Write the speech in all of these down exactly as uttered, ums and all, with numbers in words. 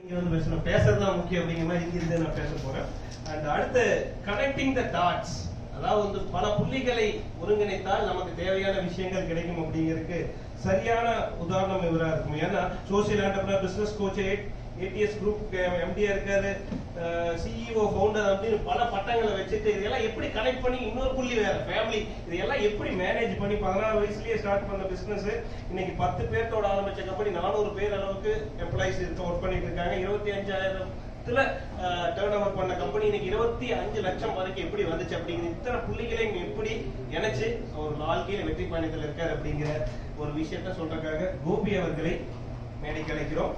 வந்து பேசணும், பேசுறதுதான் முக்கியம் அப்படிங்கிற மாதிரி இங்க இருந்து நான் பேச போறேன். அண்ட் அடுத்து கனெக்டிங் த டாட்ஸ், அதாவது வந்து பல புள்ளிகளை ஒருங்கிணைத்தால் நமக்கு தேவையான விஷயங்கள் கிடைக்கும் அப்படிங்கிறதுக்கு சரியான உதாரணம் இவரா இருக்கும். ஏன்னா social entrepreneur, business coach, ATS group எம்டியா இருக்காரு, சிஇஓ, ஃபவுண்டர் அப்படின்னு பல பட்டங்களை வச்சுட்டு இதெல்லாம் எப்படி கனெக்ட் பண்ணி இன்னொரு புள்ளி வேற ஃபேமிலி இதெல்லாம் எப்படி மேனேஜ் பண்ணி பதினாறு வயசுலயே ஸ்டார்ட் பண்ண பிசினஸ் இன்னைக்கு பத்து பேர்த்தோட ஆரம்பிச்ச கம்பெனி நானூறு பேர் அளவுக்கு எம்ப்ளாயிஸ் இருக்க ஒர்க் பண்ணிட்டு இருக்காங்க. இருபத்தி அஞ்சாயிரம் டர்ன் ஓவர் பண்ண கம்பெனி இன்னைக்கு இருபத்தி அஞ்சு லட்சம் வரைக்கும் எப்படி வந்துச்சு அப்படிங்கிற இத்தனை புள்ளிகளையும் எப்படி இணைச்சு ஒரு வாழ்க்கையில வெற்றி பயணத்தில் இருக்காரு அப்படிங்கிற ஒரு விஷயத்த சொல்றதுக்காக கோபி அவர்களை மேடைக்கு அழைக்கிறோம்.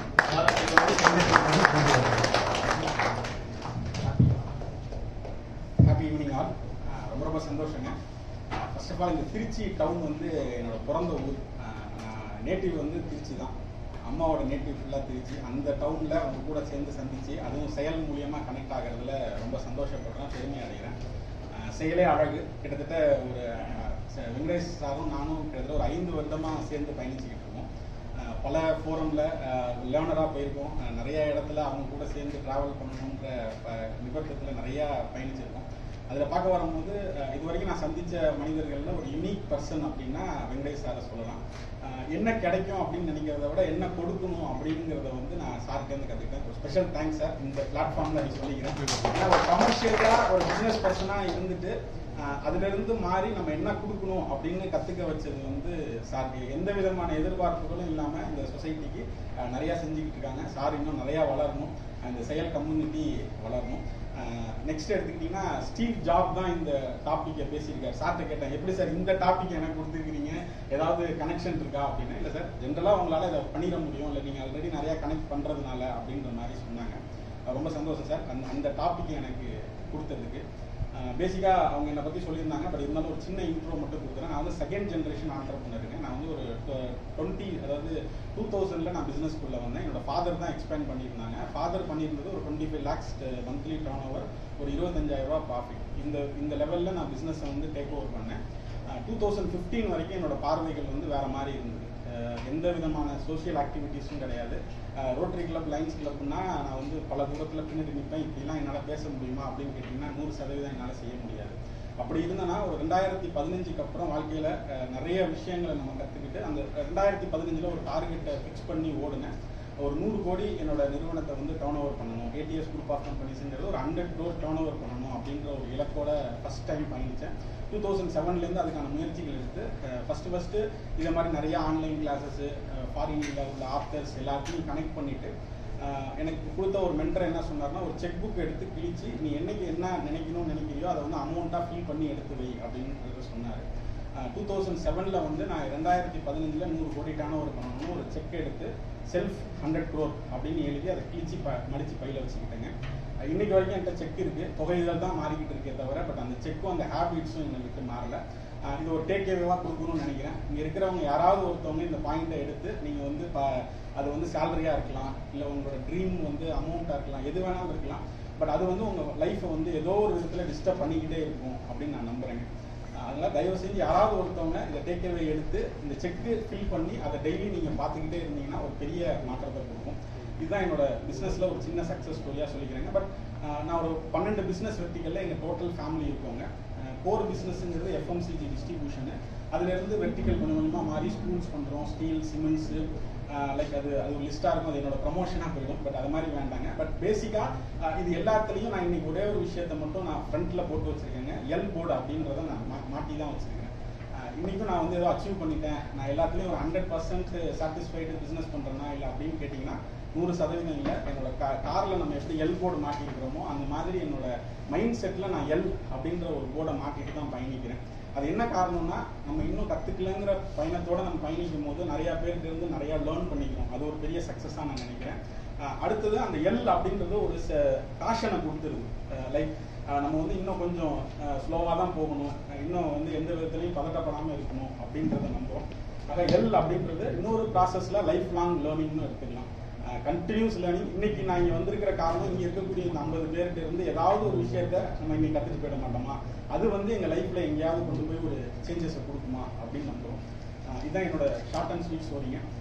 Happy evening all. ரொம்ப ரொம்ப சந்தோஷங்க. ஃபர்ஸ்ட் ஆஃப் ஆல் இந்த திருச்சி டவுன் வந்து என்னோட பிறந்த ஊர். நேட்டிவ் வந்து திருச்சி தான், அம்மாவோட நேட்டிவ் ஃபுல்லாக திருச்சி. அந்த டவுனில் அவங்க கூட சேர்ந்து சந்திச்சு அதுவும் செயல் மூலியமாக கனெக்ட் ஆகிறதுல ரொம்ப சந்தோஷப்படுறேன், பெருமை அடைகிறேன். செயலே அழகு. கிட்டத்தட்ட ஒரு வெங்கடேஷ் சாரும் நானும் கிட்டத்தட்ட ஒரு ஐந்து வருடமாக சேர்ந்து பயணிச்சுக்கிட்டு இருக்கோம். பல ஃபோரமில் லேர்னராக போயிருக்கோம். நிறைய இடத்துல அவங்க கூட சேர்ந்து ட்ராவல் பண்ணணுன்ற நிபந்தத்தில் நிறையா பயணிச்சிருக்கோம். அதில் பார்க்க வரும்போது இது வரைக்கும் நான் சந்தித்த மனிதர்களில் ஒரு யூனிக் பர்சன் அப்படின்னா வெங்கடேஷ் சாரை சொல்லலாம். என்ன கிடைக்கும் அப்படின்னு நினைக்கிறத விட என்ன கொடுக்கணும் அப்படிங்கிறத வந்து நான் சார்கிட்டேருந்து கற்றுக்கிட்டேன். ஒரு ஸ்பெஷல் தேங்க்ஸ் சார் இந்த பிளாட்ஃபார்மில் நீ சொல்லிக்கிறேன். ஏன்னா ஒரு கமர்ஷியலாக ஒரு பிஸ்னஸ் பர்சனாக இருந்துட்டு அதுலேருந்து மாறி நம்ம என்ன கொடுக்கணும் அப்படின்னு கற்றுக்க வச்சது வந்து சார். எந்த விதமான எதிர்பார்ப்புகளும் இல்லாமல் இந்த சொசைட்டிக்கு நிறையா செஞ்சுக்கிட்டு இருக்காங்க. சார் இன்னும் நிறையா வளரணும், இந்த செயல் கம்யூனிட்டி வளரணும். நெக்ஸ்ட் எடுத்துக்கிட்டீங்கன்னா ஸ்டீவ் ஜாப் தான் இந்த டாப்பிக்கை பேசியிருக்காரு. சார்கிட்ட கேட்டேன், எப்படி சார் இந்த டாபிக் எனக்கு கொடுத்துருக்கிறீங்க, ஏதாவது கனெக்ஷன் இருக்கா அப்படின்னா, இல்லை சார் ஜென்ரலாக உங்களால் இதை பண்ணிட முடியும், இல்லை நீங்கள் ஆல்ரெடி நிறையா கனெக்ட் பண்ணுறதுனால அப்படின்ற மாதிரி சொன்னாங்க. ரொம்ப சந்தோஷம் சார் அந்த அந்த டாபிக் எனக்கு கொடுத்ததுக்கு. பேசிக்காக அவங்க என்னை பற்றி சொல்லியிருந்தாங்க, பட் இருந்தாலும் ஒரு சின்ன இன்ட்ரோ மட்டும் கொடுக்குறேன். நான் வந்து செகண்ட் ஜென்ரேஷன் ஆண்டர்பிரனர். நான் வந்து ஒரு டுவெண்ட்டி அதாவது டூ தௌசண்டில் நான் பிஸ்னஸ்குள்ளே வந்தேன். என்னோட ஃபாதர் தான் எக்ஸ்பேண்ட் பண்ணியிருந்தாங்க. ஃபாதர் பண்ணியிருந்தது ஒரு twenty five lakhs monthly turnover, ஒரு இருபத்தஞ்சாயிரம் ரூபா ப்ராஃபிட். இந்த இந்த லெவலில் நான் பிஸ்னஸை வந்து டேக் ஓவர் பண்ணேன். டூ தௌசண்ட் ஃபிஃப்டீன் வரைக்கும் என்னோட பார்வைகள் வந்து வேறு மாதிரி இருந்தது. எந்த விதமான சோஷியல் ஆக்டிவிட்டீஸும் கிடையாது. ரோட்டரி கிளப், லைன்ஸ் கிளப்னா நான் வந்து பல தூரத்தில் பின்னாடி நிற்பேன். இப்படிலாம் என்னால் பேச முடியுமா அப்படின்னு கேட்டிங்கன்னா நூறு சதவீதம் என்னால் செய்ய முடியாது. அப்படி இருந்தேன்னா ஒரு ரெண்டாயிரத்தி பதினஞ்சுக்கு அப்புறம் வாழ்க்கையில் நிறைய விஷயங்களை நம்ம கற்றுக்கிட்டு அந்த ரெண்டாயிரத்தி பதினஞ்சில் ஒரு டார்கெட்டை ஃபிக்ஸ் பண்ணி ஓடுனேன். ஒரு நூறு கோடி என்னோட நிறுவனத்தை வந்து டர்ன் ஓவர் பண்ணணும், ஏடிஎஸ் குரூப் ஆஃப் கம்பெனிஸ்ங்கிறது ஒரு ஹண்ட்ரட் க்ரோர் டர்ன் ஓவர் பண்ணணும் அப்படின்ற ஒரு இலக்கோட ஃபஸ்ட் டைம் பயணித்தேன். டூ தௌசண்ட் செவன்லேருந்து அதுக்கான முயற்சிகள் எடுத்து ஃபஸ்ட்டு ஃபஸ்ட்டு இதை மாதிரி நிறைய ஆன்லைன் கிளாஸஸ், ஃபாரினில் உள்ள ஆப்டர்ஸ் எல்லாத்தையும் கனெக்ட் பண்ணிவிட்டு எனக்கு கொடுத்த ஒரு மென்டர் என்ன சொன்னார்னா, ஒரு செக் புக் எடுத்து கிழிச்சு நீ என்னைக்கு என்ன நினைக்கணும்னு நினைக்கிறியோ அதை வந்து அமௌண்ட்டாக ஃபில் பண்ணி எடுத்து வை அப்படின்றது சொன்னார். டூ தௌசண்ட் செவனில் வந்து நான் ரெண்டாயிரத்தி பதினஞ்சில் நூறு கோடி டர்ன் ஓவர் பண்ணணும்னு ஒரு செக் எடுத்து செல்ஃப் ஹண்ட்ரட் க்ரோர் அப்படின்னு எழுதி அதை கிழிச்சு ப மடித்து பையில் வச்சுக்கிட்டேங்க. இன்னைக்கு வரைக்கும் என்கிட்ட செக் இருக்குது, தொகைகள் தான் மாறிக்கிட்டு இருக்கே தவிர பட் அந்த செக்கும் அந்த ஹேபிட்ஸும் என்னை விட்டு மாறல. இது ஒரு டேக்அவேவாக கொடுக்கணும்னு நினைக்கிறேன். இங்கே இருக்கிறவங்க யாராவது ஒருத்தவங்க இந்த பாயிண்ட்டை எடுத்து நீங்கள் வந்து அது வந்து சேலரியாக இருக்கலாம், இல்லை உங்களோட ட்ரீம் வந்து அமௌண்ட்டாக இருக்கலாம், எது வேணாலும் இருக்கலாம், பட் அது வந்து உங்கள் லைஃப்பை வந்து ஏதோ ஒரு விதத்தில் டிஸ்டர்ப் பண்ணிக்கிட்டே இருக்கும் அப்படின்னு நான் நம்புகிறேங்க. அதனால் தயவு செஞ்சு யாராவது ஒருத்தவங்க இந்த டேக்அவே எடுத்து இந்த செக்கு ஃபில் பண்ணி அதை டெய்லி நீங்கள் பார்த்துக்கிட்டே இருந்தீங்கன்னா ஒரு பெரிய மாற்றத்தை கொடுக்கும். இதுதான் என்னோட பிஸ்னஸில் ஒரு சின்ன சக்ஸஸ் ஸ்டோரியாக சொல்லிக்கிறேங்க. பட் நான் ஒரு பன்னெண்டு பிஸ்னஸ் வெர்டிக்கலில் எங்கள் டோட்டல் ஃபேமிலி இருக்கோங்க. கோர் பிஸ்னஸ்ங்கிறது எஃப்எம்சிஜி டிஸ்ட்ரிபியூஷனு. அதுலேருந்து வெர்டிக்கல் கொஞ்சம் கொஞ்சமாக மாறி ஸ்கூல்ஸ் பண்ணுறோம், ஸ்டீல், சிமெண்ட்ஸு, லைக் அது அது ஒரு லிஸ்ட்டாக இருக்கும், அது என்னோட ப்ரமோஷனாக போயிடும். பட் அது மாதிரி வேண்டாங்க. பட் பேசிக்காக இது எல்லாத்துலேயும் நான் இன்னைக்கு ஒரே ஒரு விஷயத்தை மட்டும் நான் ஃப்ரண்ட்டில் போட்டு வச்சுருக்கேங்க. எல் போர்டு அப்படின்றத நான் மா மாட்டி தான் வச்சுருக்கேன். இன்றைக்கும் நான் வந்து ஏதோ அச்சீவ் பண்ணிட்டேன், நான் எல்லாத்துலேயும் ஒரு ஹண்ட்ரட் பர்சன்ட் சாட்டிஸ்ஃபைடு பிஸ்னஸ் பண்ணுறேன்னா இல்லை அப்படின்னு கேட்டிங்கன்னா நூறு சதவீதம் இல்லை. என்னோட கா காரில் நம்ம எப்படி எல் போர்டு மாட்டிருக்கிறோமோ அந்த மாதிரி என்னோட மைண்ட் செட்டில் நான் எல் அப்படின்ற ஒரு போர்டை மாட்டிட்டு தான் பயணிக்கிறேன். அது என்ன காரணம்னா நம்ம இன்னும் கற்றுக்கலங்கிற பயணத்தோடு நம்ம பயணிக்கும் போது நிறையா பேருக்கு இருந்து நிறையா லேர்ன் பண்ணிக்கிறோம். அது ஒரு பெரிய சக்ஸஸாக நான் நினைக்கிறேன். அடுத்தது அந்த எல் அப்படின்றது ஒரு காஷனை கொடுத்துருது. லைக் நம்ம வந்து இன்னும் கொஞ்சம் ஸ்லோவாக தான் போகணும், இன்னும் வந்து எந்த விதத்துலையும் பதட்டப்படாமல் இருக்கணும் அப்படின்றத நம்புகிறோம். ஆக எல் அப்படின்றது இன்னொரு ப்ராசஸில் லைஃப் லாங் லேர்னிங்னு எடுத்துக்கலாம். Continuous learning. இன்னைக்கு நான் இங்கே வந்திருக்கிற காரணம் இங்கே இருக்கக்கூடிய இந்த ஐம்பது பேர்கிட்ட இருந்து ஏதாவது ஒரு விஷயத்த நம்ம இன்னைக்கு கற்றுட்டு போயிட மாட்டோமா, அது வந்து எங்கள் லைஃப்பில் எங்கேயாவது கொண்டு போய் ஒரு சேஞ்சஸை கொடுக்குமா அப்படின்னு நம்புகிறோம். இதுதான் என்னோட ஷார்ட் அண்ட் ஸ்வீட் ஸ்டோரிங்க.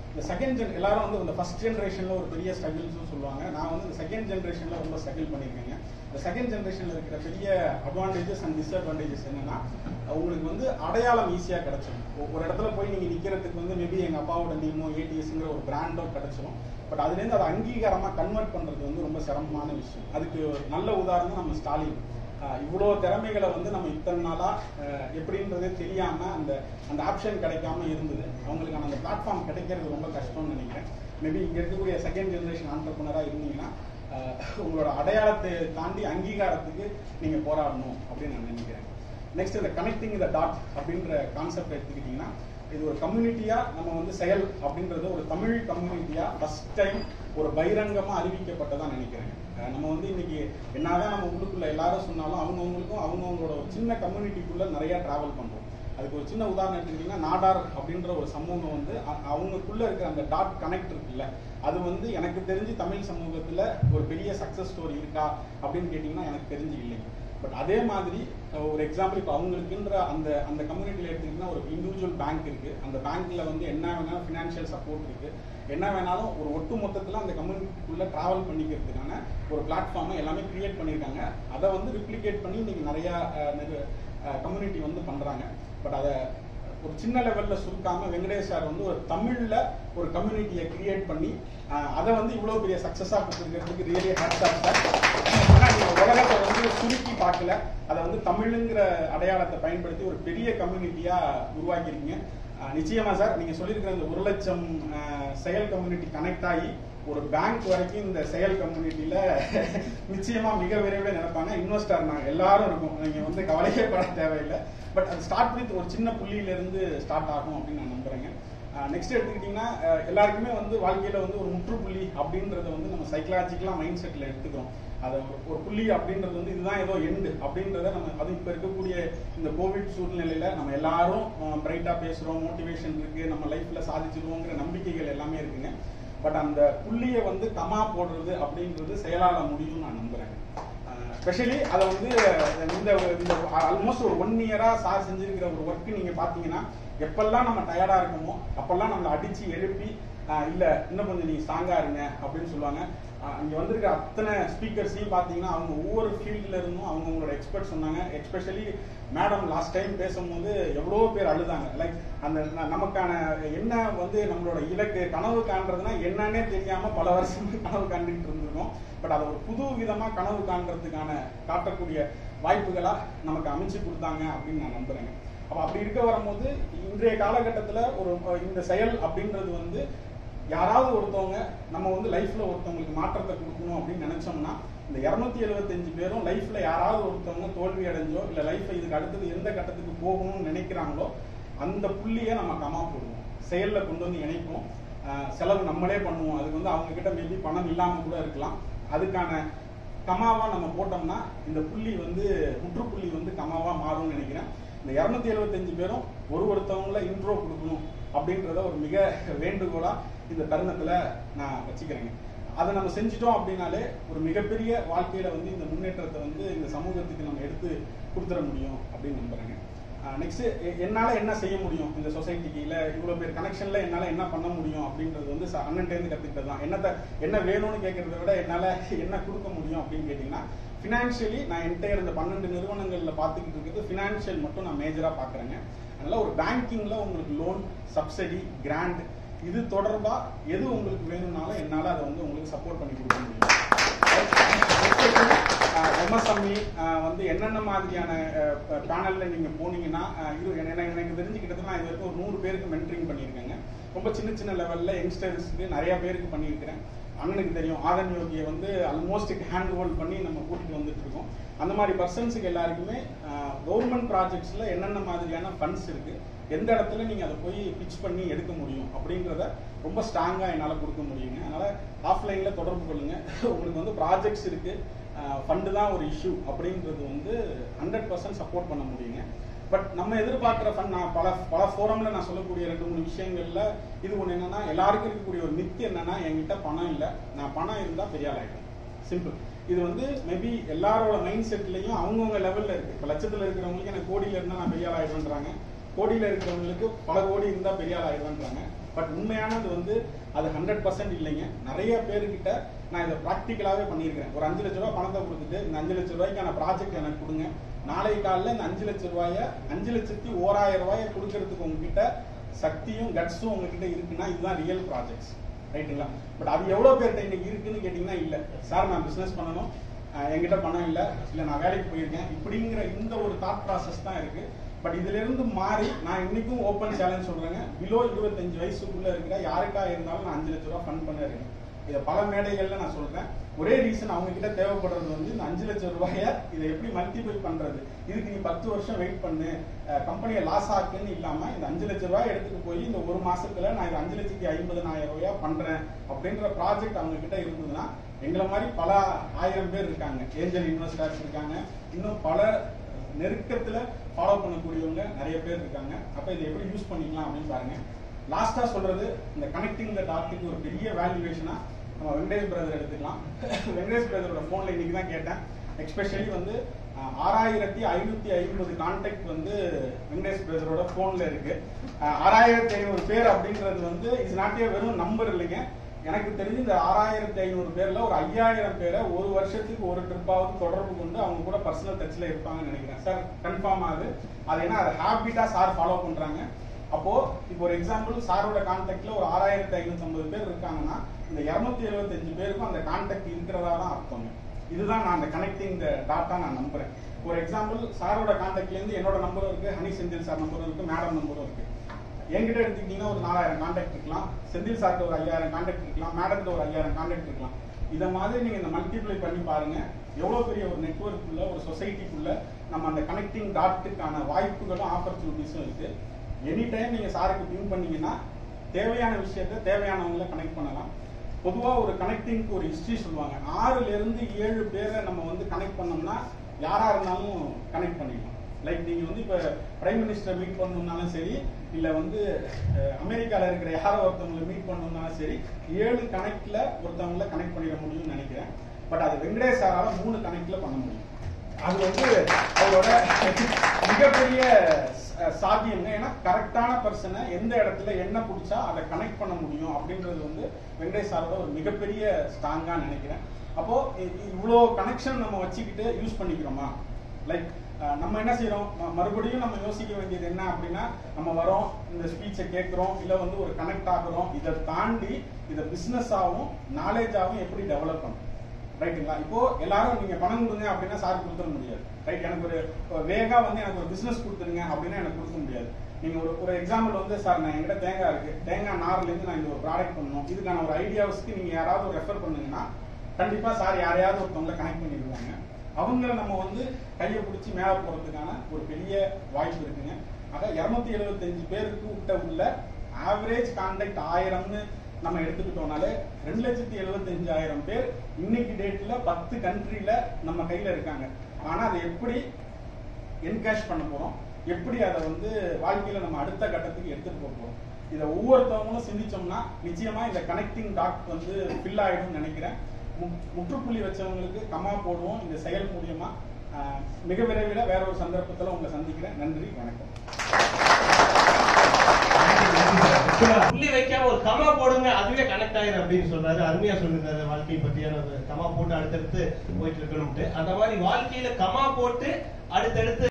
இந்த செகண்ட் ஜென் எல்லாரும் வந்து இந்த ஃபர்ஸ்ட் ஜென்ரேஷன்ல ஒரு பெரிய ஸ்ட்ரகிள்ஸ் சொல்லுவாங்க. நான் வந்து இந்த செகண்ட் ஜென்ரேஷன்ல ரொம்ப ஸ்ட்ரகிள் பண்ணியிருக்கேங்க. இந்த செகண்ட் ஜென்ரேஷன்ல இருக்கிற பெரிய அட்வான்டேஜஸ் அண்ட் டிஸ்அட்வான்டேஜஸ் என்னன்னா, உங்களுக்கு வந்து அடையாளம் ஈஸியாக கிடைச்சிடும். ஒரு இடத்துல போய் நீங்க நிக்கிறதுக்கு வந்து மேபி எங்க அப்பாவோட நேமோ ஏடிஎஸ்ங்கிற ஒரு பிராண்டோ கிடைச்சிடும். பட் அதுலேருந்து அதை அங்கீகாரமா கன்வெர்ட் பண்றது வந்து ரொம்ப சிரமமான விஷயம். அதுக்கு நல்ல உதாரணம் நம்ம ஸ்டாலின். இவ்வளோ திறமைகளை வந்து நம்ம இத்தனை நாளா எப்படின்றதே தெரியாம அந்த அந்த ஆப்ஷன் கிடைக்காம இருந்தது. அவங்களுக்கான அந்த பிளாட்ஃபார்ம் கிடைக்கிறது ரொம்ப கஷ்டம்னு நினைக்கிறேன். மேபி இங்க இருக்கக்கூடிய செகண்ட் ஜெனரேஷன் ஆண்டர்பிரனரா இருந்தீங்கன்னா உங்களோட அடையாளத்தை தாண்டி அங்கீகாரத்துக்கு நீங்க போராடணும் அப்படின்னு நான் நினைக்கிறேன். நெக்ஸ்ட் இந்த கனெக்டிங் த டாட் அப்படின்ற கான்செப்ட் எடுத்துக்கிட்டீங்கன்னா, இது ஒரு கம்யூனிட்டியா நம்ம வந்து செயல் அப்படின்றது ஒரு தமிழ் கம்யூனிட்டியா ஃபர்ஸ்ட் டைம் ஒரு பகிரங்கமா அறிவிக்கப்பட்டதா நினைக்கிறேன். நம்ம வந்து இன்னைக்கு என்னதான் நம்ம உள்ளுக்குள்ள எல்லாரும் சொன்னாலும் அவங்கவுங்களுக்கும் அவங்கவுங்களோட ஒரு சின்ன கம்யூனிட்டிக்குள்ள நிறைய டிராவல் பண்றோம். அதுக்கு ஒரு சின்ன உதாரணம் எடுத்துக்கிட்டீங்கன்னா, நாடார் அப்படின்ற ஒரு சமூகம் வந்து அவங்களுக்குள்ள இருக்கிற அந்த டாட் கனெக்ட் இருக்குல்ல, அது வந்து எனக்கு தெரிஞ்சு தமிழ் சமூகத்துல ஒரு பெரிய சக்சஸ் ஸ்டோரி இருக்கா அப்படின்னு கேட்டீங்கன்னா எனக்கு தெரிஞ்சு இல்லைங்க. பட் அதே மாதிரி ஒரு எக்ஸாம்பிள் இப்போ அவங்களுக்குன்ற அந்த அந்த கம்யூனிட்டியில் எடுத்துக்கிட்டீங்கன்னா ஒரு இண்டிவிஜுவல் பேங்க் இருக்கு. அந்த பேங்க்ல வந்து என்ன வேணாலும் ஃபினான்ஷியல் சப்போர்ட் இருக்கு. என்ன வேணாலும் ஒரு ஒட்டு மொத்தத்தில் அந்த கம்யூனிட்டிக்குள்ள டிராவல் பண்ணிக்கிறதுக்கான ஒரு பிளாட்ஃபார்மை எல்லாமே கிரியேட் பண்ணியிருக்காங்க. அதை வந்து ரிப்ளிகேட் பண்ணி இன்னைக்கு நிறைய கம்யூனிட்டி வந்து பண்றாங்க. பட் அதை ஒரு சின்ன லெவல்ல சுருக்காம வெங்கடேஷ் சார் வந்து ஒரு தமிழ்ல ஒரு கம்யூனிட்டியை கிரியேட் பண்ணி அதை வந்து இவ்வளவு பெரிய சக்சஸா கொடுத்துருக்கிறதுக்கு ரியலி ஹேட்ஸ் ஆஃப் சார். ஆனா நீங்க உலகத்தை வந்து சுருக்கி பார்க்கல, அதை வந்து தமிழுங்கிற அடையாளத்தை பயன்படுத்தி ஒரு பெரிய கம்யூனிட்டியா உருவாக்கிருக்கீங்க. நிச்சயமா சார், நீங்க சொல்லியிருக்கிற இந்த ஒரு லட்சம் செயல் கம்யூனிட்டி கனெக்ட் ஆகி ஒரு பேங்க் வரைக்கும் இந்த செயல் கம்யூனிட்டியில நிச்சயமா மிக விரைவில் நினைப்பாங்க. இன்வெஸ்டர் நாங்க எல்லாரும் இருக்கும், நீங்க வந்து கவலையே பட தேவையில்லை. பட் அது ஸ்டார்ட் வித் ஒரு சின்ன புள்ளியில இருந்து ஸ்டார்ட் ஆகும் அப்படின்னு நான் நம்புறேங்க. நெக்ஸ்ட் எடுத்துக்கிட்டீங்கன்னா, எல்லாருக்குமே வந்து வாழ்க்கையில வந்து ஒரு முற்றுப்புள்ளி அப்படின்றத வந்து நம்ம சைக்கலாஜிக்கலா மைண்ட் செட்ல எடுத்துக்கிறோம். அது ஒரு புள்ளி அப்படின்றது வந்து இதுதான் ஏதோ எண்டு அப்படின்றத நம்ம அது இப்ப இருக்கக்கூடிய இந்த கோவிட் சூழ்நிலையில நம்ம எல்லாரும் பிரைட்டா பேசுறோம், மோட்டிவேஷன் இருக்கு, நம்ம லைஃப்ல சாதிச்சிருவோங்கிற நம்பிக்கைகள் எல்லாமே இருக்குங்க. பட் அந்த புள்ளியை வந்து கமா போடுறது அப்படின்றது செயலால முடியும்னு நான் நம்புறேன். ஸ்பெஷலி அதை வந்து இந்த ஆல்மோஸ்ட் ஒரு ஒன் இயரா சார் செஞ்சிருக்கிற ஒரு ஒர்க் நீங்க பாத்தீங்கன்னா, எப்பெல்லாம் நம்ம டயர்டா இருக்கோமோ அப்பெல்லாம் நம்மளை அடிச்சு எழுப்பி இல்ல இன்னும் கொஞ்சம் நீங்க ஸ்ட்ராங்கா இருங்க அப்படின்னு சொல்லுவாங்க. இங்க வந்திருக்கிற அத்தனை ஸ்பீக்கர்ஸையும் பாத்தீங்கன்னா அவங்க ஒவ்வொரு ஃபீல்ட்ல இருந்தும் அவங்க உங்களோட எக்ஸ்பர்ட் சொன்னாங்க. எஸ்பெஷலி மேடம் லாஸ்ட் டைம் பேசும்போது எவ்வளோ பேர் அழுதாங்க. லைக் அந்த நமக்கான என்ன வந்து நம்மளோட இலக்கு கனவு காண்றதுன்னா என்னன்னே தெரியாம பல வருஷம் கனவு காண்டுகிட்டு இருந்திருக்கோம். பட் அதை ஒரு புது விதமா கனவு காண்றதுக்கான காட்டக்கூடிய வாய்ப்புகளா நமக்கு அமைச்சு கொடுத்தாங்க அப்படின்னு நான் நம்புறேங்க. அப்ப அப்படி இருக்க வரும்போது இன்றைய காலகட்டத்துல ஒரு இந்த செயல் அப்படின்றது வந்து யாராவது ஒருத்தவங்க நம்ம வந்து லைஃப்ல ஒருத்தவங்களுக்கு மாற்றத்தை கொடுக்கணும் அப்படின்னு நினைச்சோம்னா, இந்த இருநூத்தி எழுபத்தி அஞ்சு பேரும் லைஃப்ல யாராவது ஒருத்தவங்க தோல்வி அடைஞ்சோ இல்ல லைஃப்ல இதுக்கு அடுத்தது எந்த கட்டத்துக்கு போகணும்னு நினைக்கிறாங்களோ அந்த புள்ளியை நம்ம கமா போடுவோம், செயல்ல கொண்டு வந்து இணைப்போம். செலவு நம்மளே பண்ணுவோம். அதுக்கு வந்து அவங்க கிட்ட மேபி பணம் இல்லாம கூட இருக்கலாம். அதுக்கான கமாவா நம்ம போட்டோம்னா இந்த புள்ளி வந்து முற்றுப்புள்ளி வந்து கமாவா மாறும்னு நினைக்கிறேன். இந்த இருநூத்தி எழுபத்தி அஞ்சு பேரும் ஒரு ஒருத்தவங்கள இன்ட்ரோ கொடுக்கணும் அப்படின்றத ஒரு மிக வேண்டுகோளா இந்த தருணத்துல நான் வச்சுக்கிறேங்க. அதை நம்ம செஞ்சிட்டோம் அப்படின்னாலே ஒரு மிகப்பெரிய வாழ்க்கையில வந்து இந்த முன்னேற்றத்தை வந்து இந்த சமூகத்துக்கு நம்ம எடுத்து கொடுத்துட முடியும் அப்படின்னு நம்புறேங்க. நெக்ஸ்ட் என்னால என்ன செய்ய முடியும் இந்த சொசைட்டிக்கு, இல்ல இவ்வளவு பேர் கனெக்ஷன்ல என்னால என்ன பண்ண முடியும் அப்படின்றது வந்து அண்ணன்ட்ட இருந்து கத்துக்கிட்டது தான். என்னத்த என்ன வேணும்னு கேட்கறத விட என்னால என்ன கொடுக்க முடியும் அப்படின்னு கேட்டீங்கன்னா, பினான்சியலி நான் என்டையர் இந்த பன்னெண்டு நிறுவனங்கள்ல பாத்துக்கிட்டு இருக்கிறது பினான்சியல் மட்டும் நான் மேஜரா பாக்குறேங்க. அதனால ஒரு பேங்கிங்ல உங்களுக்கு லோன், சப்சிடி, கிராண்ட் இது தொடர்பா எது உங்களுக்கு வேணும்னாலும் என்னால அதை வந்து உங்களுக்கு சப்போர்ட் பண்ணி கொடுக்க முடியும். எம்எஸ்எம்இ வந்து என்னென்ன மாதிரியான பேனல்ல நீங்க போனீங்கன்னா எனக்கு தெரிஞ்சுக்கிட்டது நான் இது வரைக்கும் ஒரு நூறு பேருக்கு மென்டரிங் பண்ணியிருக்கேங்க. ரொம்ப சின்ன சின்ன லெவல்ல யங்ஸ்டர்ஸ்க்கு நிறைய பேருக்கு பண்ணியிருக்கிறேன். அண்ணனுக்கு தெரியும், ஆதன் யோகியை வந்து ஆல்மோஸ்ட் ஹேண்ட் ஹோல்ட் பண்ணி நம்ம கூட்டிட்டு வந்துட்டு இருக்கோம். அந்த மாதிரி பர்சன்ஸுக்கு எல்லாருக்குமே கவர்மெண்ட் ப்ராஜெக்ட்ஸ்ல என்னென்ன மாதிரியான ஃபண்ட்ஸ் இருக்கு, எந்த இடத்துல நீங்க அதை போய் பிச் பண்ணி எடுக்க முடியும் அப்படின்றத ரொம்ப ஸ்ட்ராங்கா என்னால கொடுக்க முடியுங்க. அதனால ஆஃப்லைன்ல தொடர்பு கொள்ளுங்க. உங்களுக்கு வந்து ப்ராஜெக்ட்ஸ் இருக்கு, ஃபண்டு தான் ஒரு இஷ்யூ அப்படின்றது வந்து ஹண்ட்ரட் பர்சன்ட் சப்போர்ட் பண்ண முடியுங்க. பட் நம்ம எதிர்பார்க்கிற ஃபண்ட் நான் பல பல ஃபோரம்ல நான் சொல்லக்கூடிய ரெண்டு மூணு விஷயங்கள்ல இது ஒண்ணு என்னன்னா, எல்லாருக்கும் இருக்கக்கூடிய ஒரு மித்து என்னன்னா, என்கிட்ட பணம் இல்லை, நான் பணம் இருந்தா பெரிய ஆள் ஆயிட்டேன். சிம்பிள். இது வந்து மேபி எல்லாரோட மைண்ட் செட்லயும் அவங்கவுங்க லெவல்ல இருக்கு. இப்ப லட்சத்துல இருக்கிறவங்களுக்கு எனக்கு கோடியில இருந்தா நான் பெரிய ஆள் ஆயிடுவேன்றாங்க, கோடியில இருக்கிறவங்களுக்கு பல கோடி இருந்தா பெரிய ஆள் ஆயிடுவேன்றாங்க. பட் உண்மையானது வந்து அது ஹண்ட்ரட் பர்சன்ட் இல்லைங்க. நிறைய பேர்கிட்ட நான் இதை ப்ராக்டிக்கலாகவே பண்ணியிருக்கிறேன். ஒரு அஞ்சு லட்ச ரூபா பணத்தை கொடுத்துட்டு இந்த அஞ்சு லட்ச ரூபாய்க்கான ப்ராஜெக்ட் எனக்கு கொடுங்க, நாளை காலையில் இந்த அஞ்சு லட்ச ரூபாய அஞ்சு லட்சத்தி ஓராயிரம் ரூபாயை கொடுக்கறதுக்கு உங்ககிட்ட சக்தியும் கட்ஸும் உங்ககிட்ட இருக்குன்னா இதுதான் ரியல் ப்ராஜெக்ட்ஸ், ரைட்டுங்களா? பட் அது எவ்வளோ பேர்கிட்ட இன்னைக்கு இருக்குன்னு கேட்டிங்கன்னா இல்லை சார், நான் பிஸ்னஸ் பண்ணணும், என்கிட்ட பணம் இல்லை, இல்லை நான் வேலைக்கு போயிருக்கேன், இப்படிங்கிற இந்த ஒரு தாட் ப்ராசஸ் தான் இருக்கு. பட் இதுல இருந்து மாறி நான் இன்னைக்கும் ஓப்பன் சேலஞ்ச் சொல்றேங்க, பிலோ இருபத்தஞ்சு வயசுக்குள்ள இருக்கிற யாருக்கா இருந்தாலும் நான் அஞ்சு லட்ச ரூபா ஃபண்ட் பண்ண இருக்கேன். இதை பல மேடைகள்ல நான் சொல்றேன். ஒரே ரீசன் அவங்க கிட்ட தேவைப்படுறது வந்து இந்த அஞ்சு லட்சம் ரூபாய இதை எப்படி மல்டிபிள் பண்றது, இதுக்கு நீ பத்து வருஷம் வெயிட் பண்ணு, கம்பெனியை லாஸ் ஆக்குன்னு இல்லாம இந்த அஞ்சு லட்சம் ரூபாய் எடுத்துட்டு போய் இந்த ஒரு மாசத்துல நான் இது அஞ்சு லட்சத்தி ஐம்பதுனாயிரம் ரூபாயா பண்றேன் அப்படின்ற ப்ராஜெக்ட் அவங்க கிட்ட இருந்ததுன்னா, எங்களை மாதிரி பல ஆயிரம் பேர் இருக்காங்க, ஏஞ்சல் இன்வெஸ்டர்ஸ் இருக்காங்க, இன்னும் பல நெருக்கத்துல ஃபாலோ பண்ணக்கூடியவங்க நிறைய பேர் இருக்காங்க. அப்ப இதை எப்படி யூஸ் பண்ணிக்கலாம் அப்படின்னு பாருங்க. லாஸ்டா சொல்றது, இந்த கனெக்டிங் த டாட்டுக்கு ஒரு பெரிய வேல்யூவேஷனா நம்ம வெங்கடேஷ் பிரதர் எடுத்துக்கலாம். வெங்கடேஷ் பிரதரோட போன்ல இன்னைக்கு தான் கேட்டேன். எஸ்பெஷலி வந்து ஆறாயிரத்தி ஐநூத்தி ஐம்பது கான்டாக்ட் வந்து வெங்கடேஷ் பிரதரோட போன்ல இருக்கு. ஆறாயிரத்தி ஐநூறு பேர் அப்படின்றது வந்து இஸ் நாட் ஏ வெறும் நம்பர் இல்லைங்க. எனக்கு தெரிஞ்சு இந்த ஆறாயிரத்தி ஐநூறு பேர்ல ஒரு ஐயாயிரம் பேரை ஒரு வருஷத்துக்கு ஒரு ட்ரிப்பாவது தொடர்பு கொண்டு அவங்க கூட பர்சனல் டச்ல இருப்பாங்கன்னு நினைக்கிறேன் சார். கன்ஃபார்ம் ஆகுது. அது என்ன, அது ஹேபிட்டா சார் ஃபாலோ பண்றாங்க. அப்போ இப்போ ஒரு எக்ஸாம்பிள், சாரோட கான்டாக்ட்ல ஒரு ஆறாயிரத்தி ஐநூத்தி ஐம்பது பேர் இருக்காங்கன்னா இந்த இருநூத்தி எழுபத்தி அஞ்சு பேருக்கும் அந்த கான்டாக்ட் இருக்கிறதா தான் அர்த்தம். இதுதான் நான் அந்த கனெக்டிங் த டாட்டா நான் நம்புறேன். ஒரு எக்ஸாம்பிள், சாரோட கான்டாக்ட்ல இருந்து என்னோட நம்பரும் இருக்கு, ஹனி செந்தில் சார் நம்பரும் இருக்கு, மேடம் நம்பரும் இருக்கு. என்கிட்ட எடுத்துக்கிட்டீங்கன்னா ஒரு நாலாயிரம் கான்டாக்ட் இருக்கலாம், செந்தில் சார்ட்ட ஒரு ஐயாயிரம் கான்டாக்ட் இருக்கலாம், மேடம்கிட்ட ஒரு ஐயாயிரம் கான்டாக்ட் இருக்கலாம். இதை மாதிரி நீங்க இந்த மல்டிப்ளை பண்ணி பாருங்க, எவ்வளவு பெரிய ஒரு நெட்வொர்க்குள்ள ஒரு சொசைட்டிக்குள்ள நம்ம அந்த கனெக்டிங் டாட்டுக்கான வாய்ப்புகளும் ஆப்பர்ச்சுனிட்டிஸும் இருக்கு. எனி டைம் நீங்க சாருக்கு பின் பண்ணீங்கன்னா தேவையான விஷயத்த தேவையானவங்களை கனெக்ட் பண்ணலாம். பொதுவா ஒரு கனெக்டிங்க்கு ஒரு ஹிஸ்டரி சொல்லுவாங்க. ஆறுல இருந்து ஏழு பேரை நம்ம வந்து கனெக்ட் பண்ணோம்னா யாரா இருந்தாலும் கனெக்ட் பண்ணிக்கலாம். லைக் நீங்க வந்து இப்ப பிரைம் மினிஸ்டர் மீட் பண்ணணும்னாலும் சரி, இல்ல வந்து அமெரிக்கால இருக்கிற யாரோ ஒருத்தவங்களை மீட் பண்ணணும்னாலும் சரி, ஏழு கனெக்ட்ல ஒருத்தவங்களை கனெக்ட் பண்ணிட முடியும்னு நினைக்கிறேன். பட் அது வெங்கடேஷ் சாரால மூணு கனெக்ட்ல பண்ண முடியும். அது வந்து அவரோட மிகப்பெரிய சாத்தியம். ஏன்னா கரெக்டான பர்சனை எந்த இடத்துல என்ன பிடிச்சா அதை கனெக்ட் பண்ண முடியும் அப்படின்றது வந்து வெங்கடேஷ் சாரோட ஒரு மிகப்பெரிய ஸ்ட்ராங்கா நினைக்கிறேன். அப்போ இவ்வளோ கனெக்ஷன் நம்ம வச்சுக்கிட்டு யூஸ் பண்ணிக்கிறோமா? லைக் நம்ம என்ன செய்யறோம், மறுபடியும் நம்ம யோசிக்க வேண்டியது என்ன அப்படின்னா, நம்ம வரோம், இந்த ஸ்பீச்சை கேட்கிறோம், இல்ல வந்து ஒரு கனெக்ட் ஆகுறோம், இதை தாண்டி இதை பிசினஸ் ஆகும் நாலேஜ் ஆகும் எப்படி டெவலப் பண்ணும், ரைட்டுங்களா? இப்போ எல்லாரும் நீங்க பணம் கொடுங்க அப்படின்னா சார் கொடுத்துட முடியாது, ரைட்? எனக்கு ஒரு வேகா வந்து எனக்கு ஒரு பிசினஸ் கொடுத்துருங்க அப்படின்னா எனக்கு கொடுக்க முடியாது. நீங்க ஒரு ஒரு எக்ஸாம்பிள் வந்து, சார் நான் என்கிட்ட தேங்காய் இருக்கு, தேங்காய் நார்ல இருந்து நான் இந்த ஒரு ப்ராடக்ட் பண்ணணும், இதுக்கான ஒரு ஐடியாவுக்கு நீங்க யாராவது ரெஃபர் பண்ணுங்கன்னா கண்டிப்பா சார் யாரையாவது ஒருத்தவங்களை கனெக்ட் பண்ணிடுவாங்க. அவங்கள நம்ம வந்து கையை பிடிச்சி மேல போறதுக்கான ஒரு பெரிய வாய்ப்பு இருக்குங்க. ஆக இருநூத்தி எழுபத்தி அஞ்சு பேருக்கு கிட்ட உள்ள ஆவரேஜ் கான்டாக்ட் ஆயிரம்னு நம்ம எடுத்துக்கிட்டோம்னாலே ரெண்டு லட்சத்தி எழுபத்தி அஞ்சாயிரம் பேர் இன்னைக்கு டேட்ல பத்து கண்ட்ரில நம்ம கையில இருக்காங்க. ஆனா அதை எப்படி என்கேஷ் பண்ண போறோம், எப்படி அதை வந்து வாழ்க்கையில நம்ம அடுத்த கட்டத்துக்கு எடுத்துட்டு போக போறோம், இதை ஒவ்வொருத்தவங்களும் சிந்திச்சோம்னா நிச்சயமா இந்த கனெக்டிங் டாட் வந்து ஃபில் ஆயிடும் நினைக்கிறேன். முற்றுப்புள்ளி வச்சவங்களுக்கு கமா போடுவோம் இந்த செயல் மூலியமா. மிக விரைவில் வேற ஒரு சந்தர்ப்பத்தில் உங்களை சந்திக்கிறேன். நன்றி, வணக்கம். புள்ளி வைக்காம ஒரு கமா போடுங்க, அதுவே கனெக்ட் ஆயிரும் அப்படின்னு சொல்றாரு. அருமையா சொல்லிருந்தாரு வாழ்க்கை பற்றியான கமா போட்டு அடுத்தடுத்து போயிட்டு இருக்கணும்ட்டு. அந்த மாதிரி வாழ்க்கையில கமா போட்டு அடுத்தடுத்து